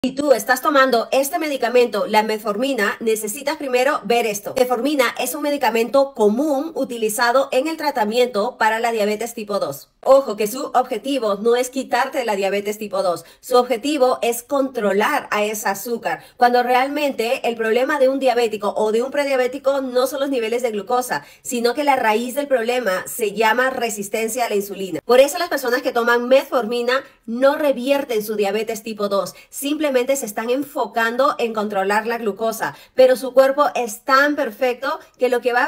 Si tú estás tomando este medicamento, la metformina, necesitas primero ver esto. Metformina es un medicamento común utilizado en el tratamiento para la diabetes tipo 2. Ojo, que su objetivo no es quitarte la diabetes tipo 2. Su objetivo es controlar a ese azúcar, cuando realmente el problema de un diabético o de un prediabético no son los niveles de glucosa, sino que la raíz del problema se llama resistencia a la insulina. Por eso las personas que toman metformina no revierten su diabetes tipo 2, simplemente se están enfocando en controlar la glucosa, pero su cuerpo es tan perfecto que lo que va a...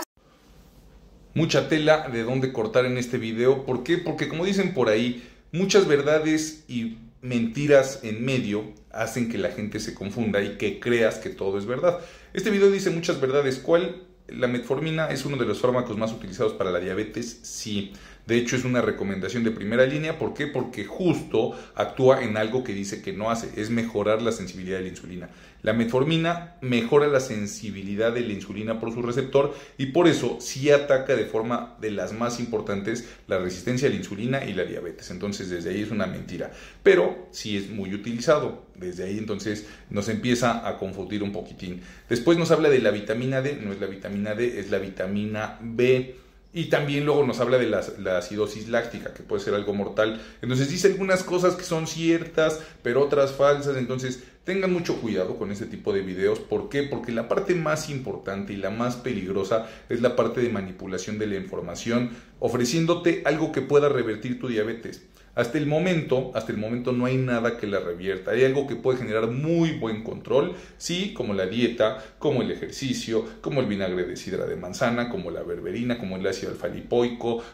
Mucha tela de dónde cortar en este video. ¿Por qué? Porque como dicen por ahí, muchas verdades y mentiras en medio hacen que la gente se confunda y que creas que todo es verdad. Este video dice muchas verdades. ¿Cuál? ¿La metformina es uno de los fármacos más utilizados para la diabetes? Sí. De hecho, es una recomendación de primera línea. ¿Por qué? Porque justo actúa en algo que dice que no hace. Es mejorar la sensibilidad de la insulina. La metformina mejora la sensibilidad de la insulina por su receptor y por eso sí ataca de forma de las más importantes la resistencia a la insulina y la diabetes. Entonces, desde ahí es una mentira. Pero sí es muy utilizado. Desde ahí entonces nos empieza a confundir un poquitín. Después nos habla de la vitamina D. No es la vitamina D, es la vitamina B. Y también luego nos habla de la acidosis láctica, que puede ser algo mortal. Entonces dice algunas cosas que son ciertas, pero otras falsas. Entonces tengan mucho cuidado con este tipo de videos. ¿Por qué? Porque la parte más importante y la más peligrosa es la parte de manipulación de la información, ofreciéndote algo que pueda revertir tu diabetes. Hasta el momento no hay nada que la revierta. Hay algo que puede generar muy buen control, sí, como la dieta, como el ejercicio, como el vinagre de sidra de manzana, como la berberina, como el ácido alfa-lipoico.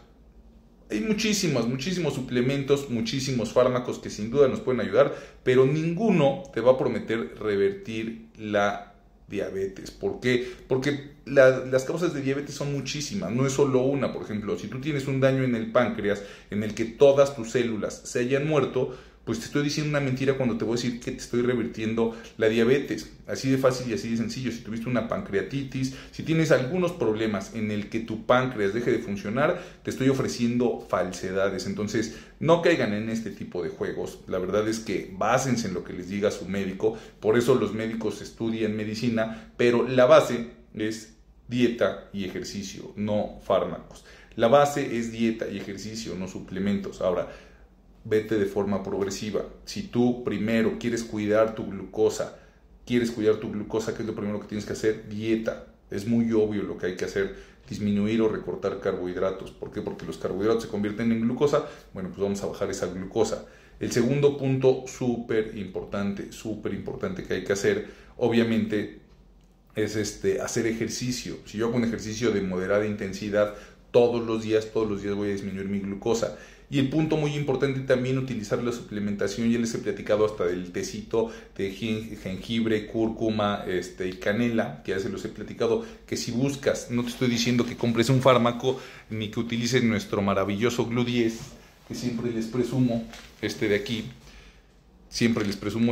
Hay muchísimos suplementos, muchísimos fármacos que sin duda nos pueden ayudar, pero ninguno te va a prometer revertir la diabetes. ¿Por qué? Porque las causas de diabetes son muchísimas, no es solo una. Por ejemplo, si tú tienes un daño en el páncreas en el que todas tus células se hayan muerto, pues te estoy diciendo una mentira cuando te voy a decir que te estoy revirtiendo la diabetes. Así de fácil y así de sencillo. Si tuviste una pancreatitis, si tienes algunos problemas en el que tu páncreas deje de funcionar, te estoy ofreciendo falsedades. Entonces, no caigan en este tipo de juegos. La verdad es que básense en lo que les diga su médico. Por eso los médicos estudian medicina, pero la base es dieta y ejercicio, no fármacos. La base es dieta y ejercicio, no suplementos. Ahora, vete de forma progresiva. Si tú primero quieres cuidar tu glucosa, ¿qué es lo primero que tienes que hacer? Dieta. Es muy obvio lo que hay que hacer, disminuir o recortar carbohidratos. ¿Por qué? Porque los carbohidratos se convierten en glucosa. Bueno, pues vamos a bajar esa glucosa. El segundo punto súper importante que hay que hacer, obviamente, es hacer ejercicio. Si yo hago un ejercicio de moderada intensidad todos los días voy a disminuir mi glucosa. Y el punto muy importante también, utilizar la suplementación. Ya les he platicado hasta del tecito de jengibre, cúrcuma y canela, que ya se los he platicado, que si buscas, no te estoy diciendo que compres un fármaco, ni que utilices nuestro maravilloso Glu10, que siempre les presumo, de aquí, siempre les presumo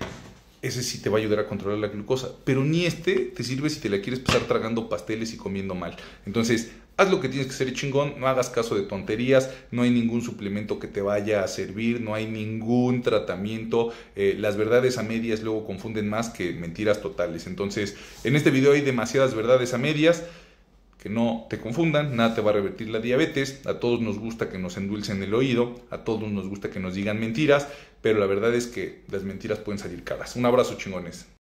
ese sí te va a ayudar a controlar la glucosa, pero ni te sirve si te la quieres pasar tragando pasteles y comiendo mal. Entonces, haz lo que tienes que hacer, chingón, no hagas caso de tonterías, no hay ningún suplemento que te vaya a servir, no hay ningún tratamiento, las verdades a medias luego confunden más que mentiras totales. Entonces, en este video hay demasiadas verdades a medias. Que no te confundan, nada te va a revertir la diabetes. A todos nos gusta que nos endulcen el oído, a todos nos gusta que nos digan mentiras, pero la verdad es que las mentiras pueden salir caras. Un abrazo, chingones.